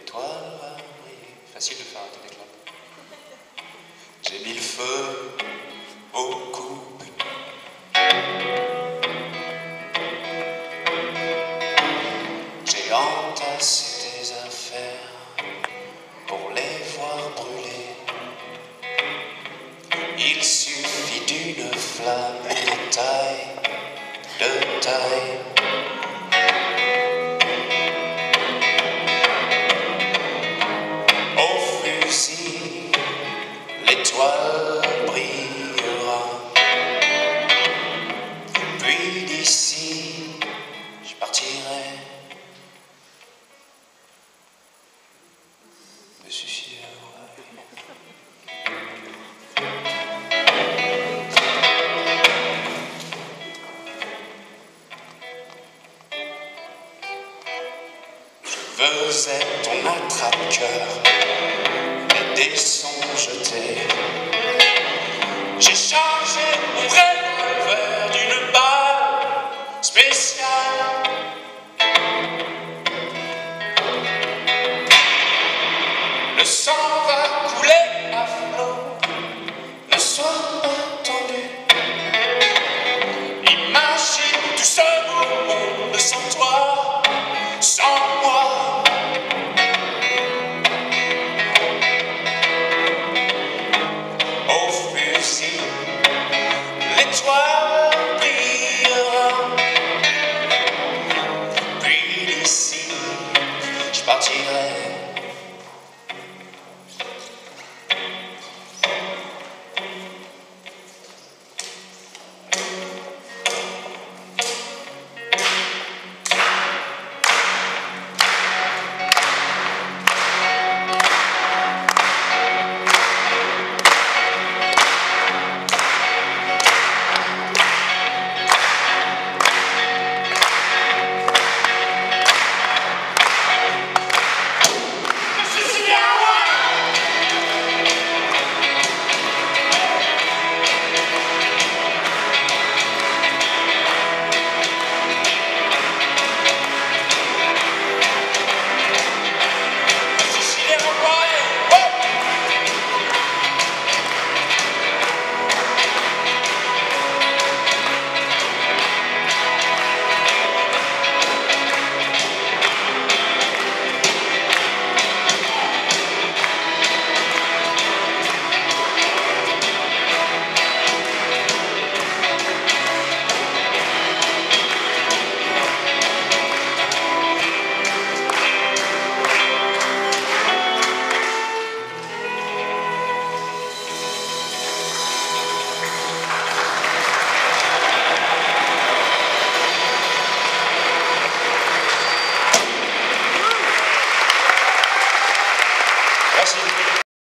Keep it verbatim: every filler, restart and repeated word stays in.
l'étoile va briller. Facile de faire arrêter des claps. J'ai mis le feu au couple. J'ai entassé tes affaires pour les voir brûler. Il suffit d'une flamme de taille, de taille. Au fusil, l'étoile brillera. Puis d'ici, je partirai me suicider à l'oreille. Je veux être ton attrape-cœur, les dés sont jetés. J'ai changé mon revolver d'une balle spéciale. Le sang va couler à flot, ne sois pas tendu. Imagine tout ce beau monde sans toi, sans moi. Au fusil, l'étoile brillera. Puis d'ici, je partirai